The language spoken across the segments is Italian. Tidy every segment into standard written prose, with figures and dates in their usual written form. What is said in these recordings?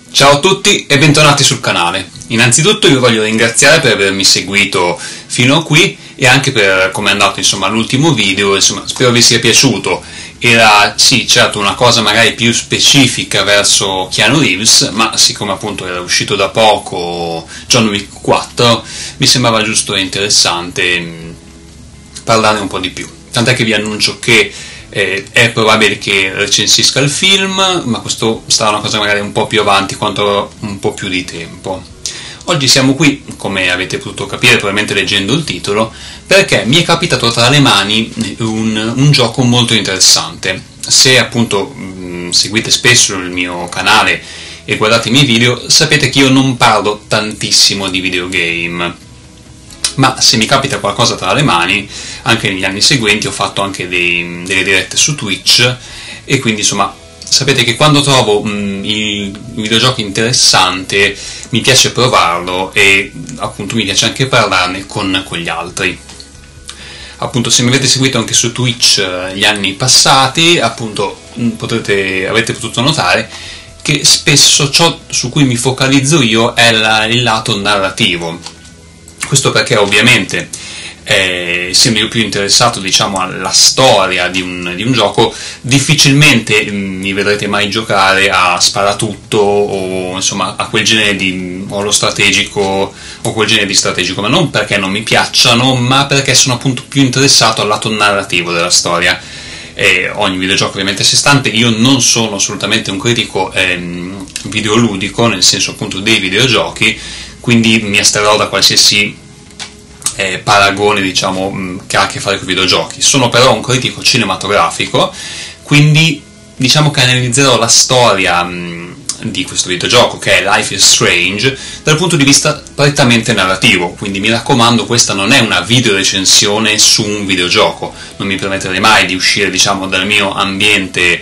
Ciao a tutti e bentornati sul canale. Innanzitutto vi voglio ringraziare per avermi seguito fino a qui e anche per come è andato l'ultimo video, spero vi sia piaciuto. Era sì, certo, una cosa magari più specifica verso Keanu Reeves, ma siccome appunto era uscito da poco John Wick 4, mi sembrava giusto e interessante parlarne un po' di più. Tant'è che vi annuncio che è probabile che recensisca il film, ma questo sarà una cosa magari un po' più avanti quando avrò un po' più di tempo. Oggi siamo qui, come avete potuto capire probabilmente leggendo il titolo, perché mi è capitato tra le mani un gioco molto interessante. Se appunto seguite spesso il mio canale e guardate i miei video, sapete che io non parlo tantissimo di videogame, ma se mi capita qualcosa tra le mani, anche negli anni seguenti ho fatto anche delle dirette su Twitch, e quindi sapete che quando trovo il videogioco interessante mi piace provarlo e appunto mi piace anche parlarne con gli altri. Appunto, se mi avete seguito anche su Twitch gli anni passati, appunto avete potuto notare che spesso ciò su cui mi focalizzo io è il lato narrativo. Questo perché ovviamente essendo io più interessato alla storia di un gioco, difficilmente mi vedrete mai giocare a sparatutto o a quel genere o allo strategico o quel genere di strategico, ma non perché non mi piacciono, ma perché sono appunto più interessato al lato narrativo della storia. Ogni videogioco ovviamente a sé stante. Io non sono assolutamente un critico videoludico, nel senso appunto dei videogiochi, quindi mi asterrò da qualsiasi paragone che ha a che fare con i videogiochi. Sono però un critico cinematografico, quindi che analizzerò la storia di questo videogioco, che è Life is Strange, dal punto di vista prettamente narrativo. Quindi mi raccomando, questa non è una video recensione su un videogioco, non mi permetterei mai di uscire dal mio ambiente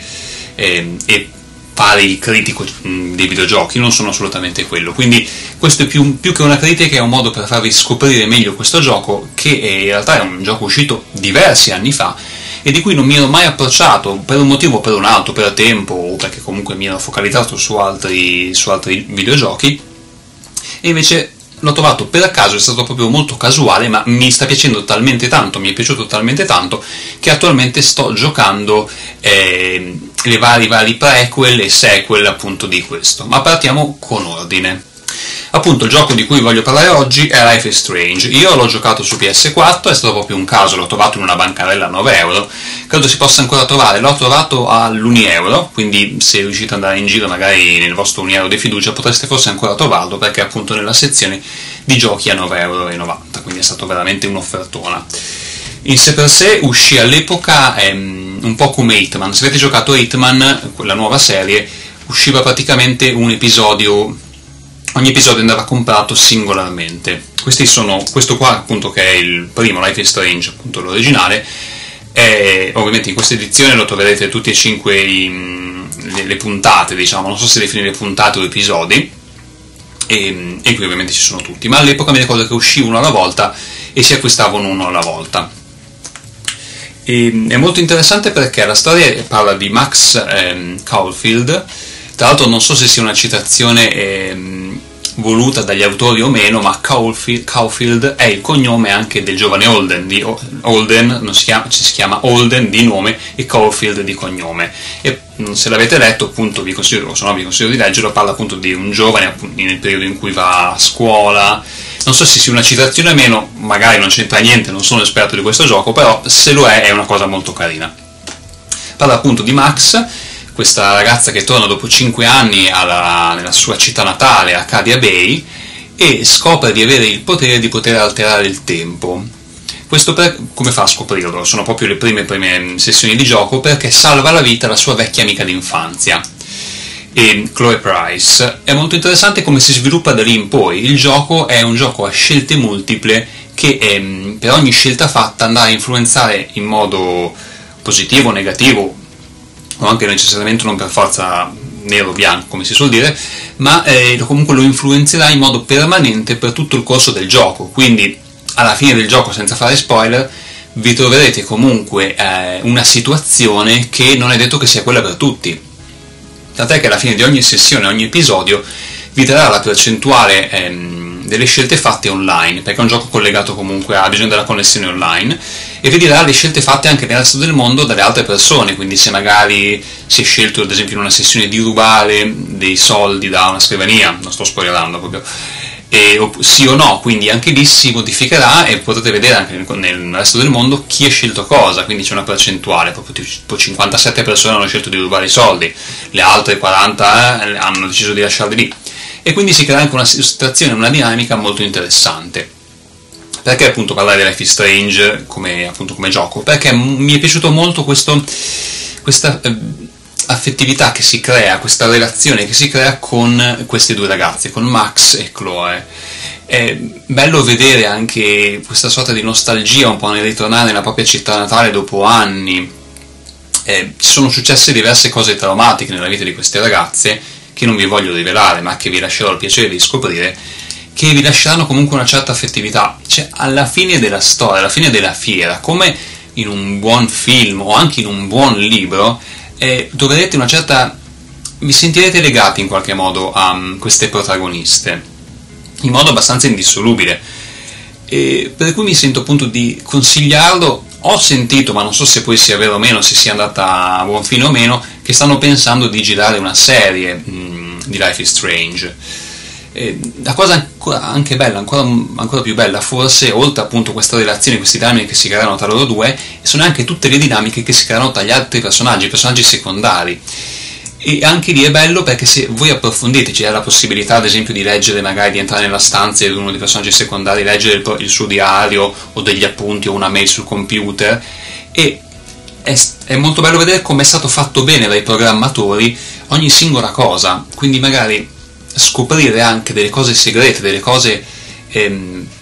e pari critico dei videogiochi, non sono assolutamente quello. Quindi questo è più che una critica, è un modo per farvi scoprire meglio questo gioco, che in realtà è un gioco uscito diversi anni fa e di cui non mi ero mai approcciato per un motivo o per un altro, per tempo o perché comunque mi ero focalizzato su altri videogiochi, e invece l'ho trovato per caso, è stato proprio molto casuale, ma mi sta piacendo talmente tanto, mi è piaciuto talmente tanto, che attualmente sto giocando le vari prequel e sequel appunto di questo. Ma partiamo con ordine. Appunto, il gioco di cui voglio parlare oggi è Life is Strange. Io l'ho giocato su PS4, è stato proprio un caso, l'ho trovato in una bancarella a 9 euro, credo si possa ancora trovare, l'ho trovato all'1 €, quindi se riuscite ad andare in giro magari nel vostro 1 € di fiducia potreste forse ancora trovarlo, perché è appunto nella sezione di giochi a 9,90 €, quindi è stato veramente un'offertona. In sé per sé uscì all'epoca un po' come Hitman. Se avete giocato Hitman, quella nuova serie, usciva praticamente un episodio, ogni episodio andava comprato singolarmente. Questo qua appunto, che è il primo, Life is Strange, appunto l'originale, ovviamente in questa edizione lo troverete tutti e 5 le puntate, non so se definire puntate o episodi, e qui ovviamente ci sono tutti, ma all'epoca mi ricordo che uscì uno alla volta e si acquistavano uno alla volta. È molto interessante perché la storia parla di Max Caulfield. Tra l'altro non so se sia una citazione voluta dagli autori o meno, ma Caulfield è il cognome anche del giovane Holden. Holden si chiama Holden di nome e Caulfield di cognome. E se l'avete letto, appunto, vi consiglio di leggerlo. Parla appunto di un giovane nel periodo in cui va a scuola. Non so se sia una citazione o meno, magari non c'entra niente, non sono esperto di questo gioco, però se lo è una cosa molto carina. Parla appunto di Max, questa ragazza che torna dopo 5 anni nella sua città natale, Arcadia Bay, e scopre di avere il potere di poter alterare il tempo. Questo come fa a scoprirlo? Sono proprio le prime sessioni di gioco, perché salva la vita alla sua vecchia amica d'infanzia, e Chloe Price. È molto interessante come si sviluppa da lì in poi. Il gioco è un gioco a scelte multiple che per ogni scelta fatta andrà a influenzare in modo positivo o negativo, o anche necessariamente non per forza nero o bianco come si suol dire, ma comunque lo influenzerà in modo permanente per tutto il corso del gioco. Quindi alla fine del gioco, senza fare spoiler, vi troverete comunque una situazione che non è detto che sia quella per tutti. tant'è che alla fine di ogni sessione, ogni episodio, vi darà la percentuale delle scelte fatte online, perché è un gioco collegato comunque, ha bisogno della connessione online, e vi dirà le scelte fatte anche nel resto del mondo dalle altre persone, quindi se magari si è scelto ad esempio in una sessione di rubare dei soldi da una scrivania, non sto spoilerando proprio, sì o no, quindi anche lì si modificherà e potete vedere anche nel resto del mondo chi ha scelto cosa, quindi c'è una percentuale, proprio tipo 57 persone hanno scelto di rubare i soldi, le altre 40 hanno deciso di lasciarli lì, e quindi si crea anche una situazione, una dinamica molto interessante. Perché appunto parlare di Life is Strange come gioco? Perché mi è piaciuto molto questa affettività che si crea, questa relazione che si crea con questi due ragazzi, con Max e Chloe. È bello vedere anche questa sorta di nostalgia, un po' nel ritornare nella propria città natale dopo anni. Ci sono successe diverse cose traumatiche nella vita di queste ragazze, che non vi voglio rivelare, ma che vi lascerò il piacere di scoprire, che vi lasceranno comunque una certa affettività. Cioè, alla fine della storia, alla fine della fiera, come in un buon film o anche in un buon libro, troverete una certa... vi sentirete legati in qualche modo a queste protagoniste, in modo abbastanza indissolubile. Per cui mi sento appunto di consigliarlo. Ho sentito, ma non so se poi sia vero o meno, se sia andata a buon fine o meno, che stanno pensando di girare una serie di Life is Strange. La cosa anche bella, ancora più bella forse, oltre appunto a questa relazione, queste dinamiche che si creano tra loro due, sono anche tutte le dinamiche che si creano tra gli altri personaggi secondari. E anche lì è bello perché se voi approfondite, c'è la possibilità ad esempio di leggere, magari di entrare nella stanza di uno dei personaggi secondari, leggere il suo diario o degli appunti o una mail sul computer, e è molto bello vedere come è stato fatto bene dai programmatori ogni singola cosa, quindi magari scoprire anche delle cose segrete, delle cose che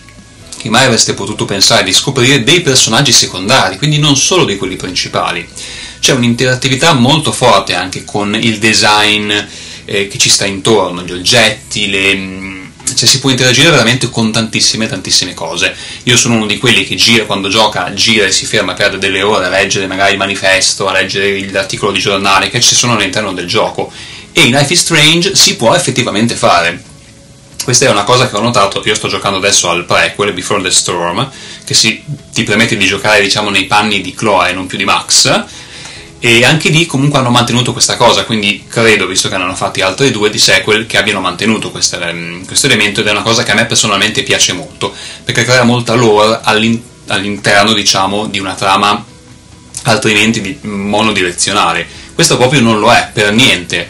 mai avreste potuto pensare di scoprire dei personaggi secondari, quindi non solo di quelli principali. C'è un'interattività molto forte anche con il design che ci sta intorno, gli oggetti, cioè si può interagire veramente con tantissime cose. Io sono uno di quelli che quando gioca gira e si ferma, perde delle ore a leggere magari il manifesto, a leggere l'articolo di giornale che ci sono all'interno del gioco, e in Life is Strange si può effettivamente fare. Questa è una cosa che ho notato. Io sto giocando adesso al prequel, Before the Storm, che ti permette di giocare diciamo nei panni di Chloe e non più di Max, e anche lì comunque hanno mantenuto questa cosa, quindi credo, visto che ne hanno fatti altri due di sequel, che abbiano mantenuto questo elemento, ed è una cosa che a me personalmente piace molto, perché crea molta lore all'interno diciamo di una trama altrimenti monodirezionale. Questo proprio non lo è per niente.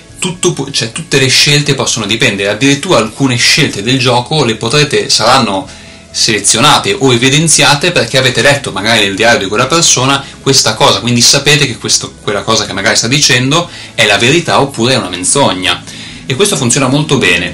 Tutte le scelte possono dipendere, addirittura alcune scelte del gioco saranno selezionate o evidenziate perché avete letto magari nel diario di quella persona questa cosa, quindi sapete che quella cosa che magari sta dicendo è la verità oppure è una menzogna, e questo funziona molto bene,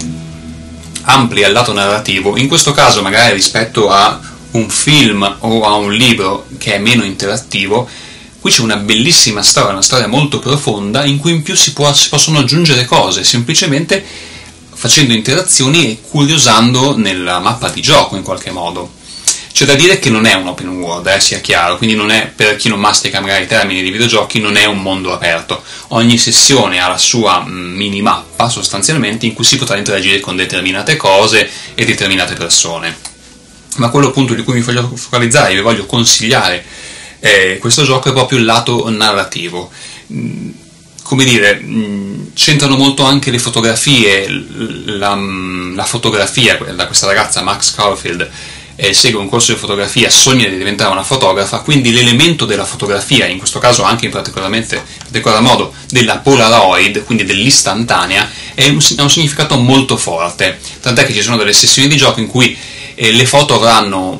amplia il lato narrativo. In questo caso magari rispetto a un film o a un libro che è meno interattivo, qui c'è una bellissima storia, una storia molto profonda, in cui in più si possono aggiungere cose, semplicemente facendo interazioni e curiosando nella mappa di gioco in qualche modo. C'è da dire che non è un open world, sia chiaro, quindi non è, per chi non mastica magari i termini di videogiochi, non è un mondo aperto. Ogni sessione ha la sua minimappa, sostanzialmente, in cui si potrà interagire con determinate cose e determinate persone. Ma quello appunto di cui mi voglio focalizzare, vi voglio consigliare questo gioco, è proprio il lato narrativo. Come dire, c'entrano molto anche le fotografie, la fotografia da questa ragazza, Max Caulfield, segue un corso di fotografia, sogna di diventare una fotografa, quindi l'elemento della fotografia, in questo caso anche in particolar modo della Polaroid, quindi dell'istantanea, ha un significato molto forte, tant'è che ci sono delle sessioni di gioco in cui le foto avranno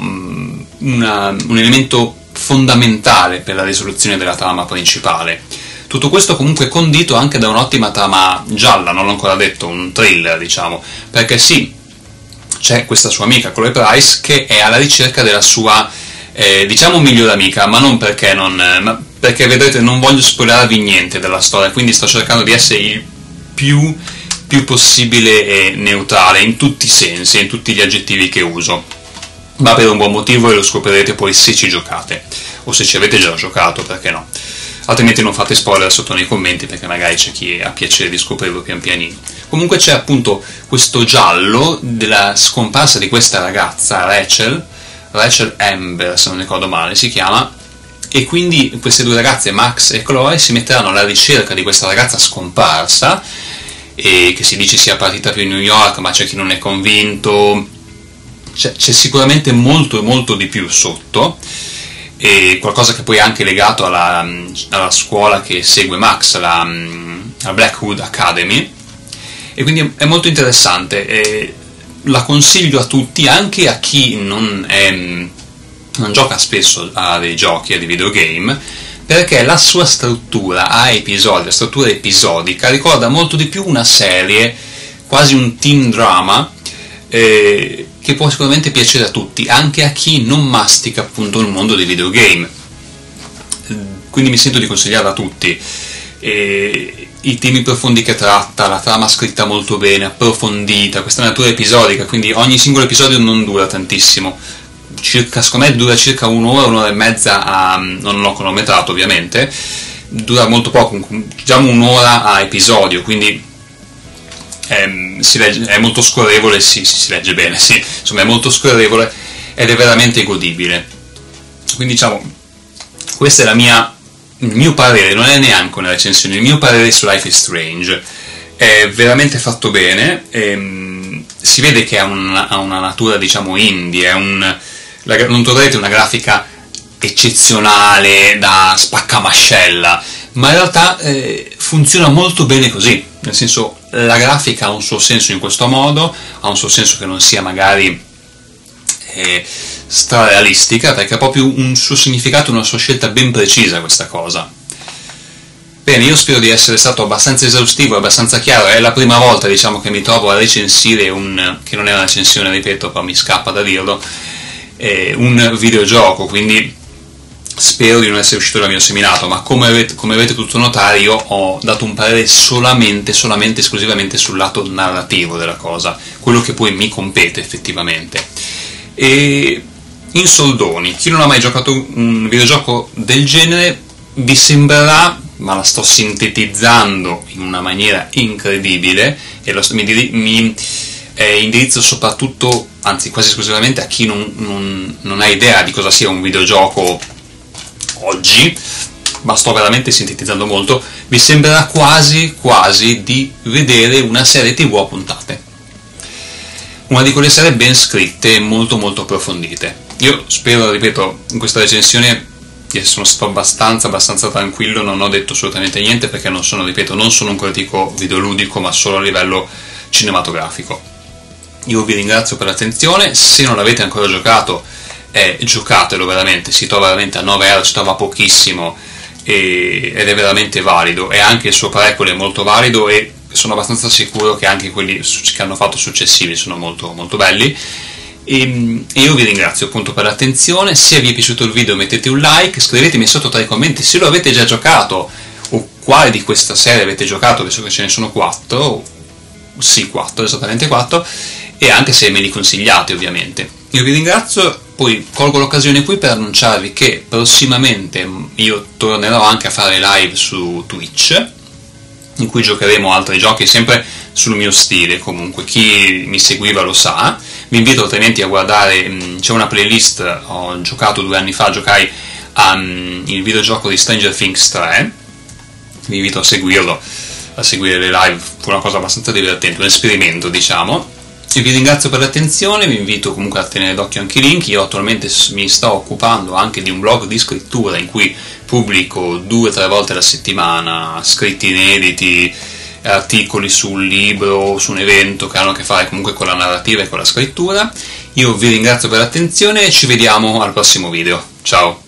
un elemento fondamentale per la risoluzione della trama principale. Tutto questo comunque condito anche da un'ottima trama gialla, non l'ho ancora detto, un thriller diciamo, perché sì, c'è questa sua amica Chloe Price che è alla ricerca della sua diciamo migliore amica, ma non perché perché vedrete, non voglio spoilerarvi niente della storia, quindi sto cercando di essere il più possibile neutrale in tutti i sensi, in tutti gli aggettivi che uso, ma per un buon motivo, e lo scoprirete poi se ci giocate o se ci avete già giocato, perché no. altrimenti non fate spoiler sotto nei commenti, perché magari c'è chi ha piacere di scoprirlo pian pianino. Comunque c'è appunto questo giallo della scomparsa di questa ragazza, Rachel Amber, se non ricordo male si chiama, e quindi queste due ragazze, Max e Chloe, si metteranno alla ricerca di questa ragazza scomparsa, e che si dice sia partita per New York, ma c'è chi non è convinto. C'è sicuramente molto di più sotto, e qualcosa che poi è anche legato alla scuola che segue Max, la Blackwood Academy, e quindi è molto interessante, e la consiglio a tutti, anche a chi non gioca spesso a dei giochi, a dei videogame, perché la sua struttura a episodi, la struttura episodica, ricorda molto di più una serie, quasi un teen drama, che può sicuramente piacere a tutti, anche a chi non mastica appunto il mondo dei videogame. Quindi mi sento di consigliarla a tutti. I temi profondi che tratta, la trama scritta molto bene, approfondita, questa natura episodica, quindi ogni singolo episodio non dura tantissimo, secondo me dura circa un'ora e mezza, non l'ho cronometrato ovviamente, dura molto poco, diciamo un'ora a episodio, quindi è molto scorrevole, si legge bene, sì, insomma è molto scorrevole ed è veramente godibile. Quindi diciamo, questa è il mio parere, non è neanche una recensione, il mio parere su Life is Strange. È veramente fatto bene, si vede che ha una natura, diciamo, indie, non troverete una grafica eccezionale da spaccamascella, ma in realtà funziona molto bene così, nel senso, la grafica ha un suo senso in questo modo, ha un suo senso che non sia magari strarealistica, perché ha proprio un suo significato, una sua scelta ben precisa questa cosa. Bene, io spero di essere stato abbastanza esaustivo, abbastanza chiaro. È la prima volta, diciamo, che mi trovo a recensire che non è una recensione, ripeto, però mi scappa da dirlo, un videogioco, quindi spero di non essere uscito dal mio seminato, ma come avete potuto notare io ho dato un parere solamente, esclusivamente sul lato narrativo della cosa, quello che poi mi compete effettivamente. E in soldoni, chi non ha mai giocato un videogioco del genere, vi sembrerà, ma la sto sintetizzando in una maniera incredibile, e mi indirizzo soprattutto, anzi quasi esclusivamente, a chi non ha idea di cosa sia un videogioco oggi, ma sto veramente sintetizzando molto. Vi sembrerà quasi di vedere una serie TV a puntate, una di quelle serie ben scritte e molto approfondite. Io spero, ripeto, in questa recensione sono stato abbastanza tranquillo, non ho detto assolutamente niente, perché non sono un critico videoludico, ma solo a livello cinematografico. Io vi ringrazio per l'attenzione, se non l'avete ancora giocato, giocatelo veramente, si trova veramente a 9 euro, si trova pochissimo, ed è veramente valido, e anche il suo prequel è molto valido, e sono abbastanza sicuro che anche quelli che hanno fatto successivi sono molto belli. E io vi ringrazio appunto per l'attenzione. Se vi è piaciuto il video mettete un like, scrivetemi sotto tra i commenti se lo avete già giocato o quale di questa serie avete giocato, visto che ce ne sono 4, sì 4, esattamente 4, e anche se me li consigliate ovviamente. Io vi ringrazio, poi colgo l'occasione qui per annunciarvi che prossimamente io tornerò anche a fare live su Twitch, in cui giocheremo altri giochi sempre sul mio stile, comunque chi mi seguiva lo sa. Vi invito altrimenti a guardare, c'è una playlist, ho giocato 2 anni fa, giocai il videogioco di Stranger Things 3, vi invito a seguirlo, a seguire le live, fu una cosa abbastanza divertente, un esperimento diciamo. E vi ringrazio per l'attenzione, vi invito comunque a tenere d'occhio anche i link. Io attualmente mi sto occupando anche di un blog di scrittura in cui pubblico 2 o 3 volte alla settimana scritti inediti, articoli sul libro, su un evento che hanno a che fare comunque con la narrativa e con la scrittura. Io vi ringrazio per l'attenzione e ci vediamo al prossimo video. Ciao!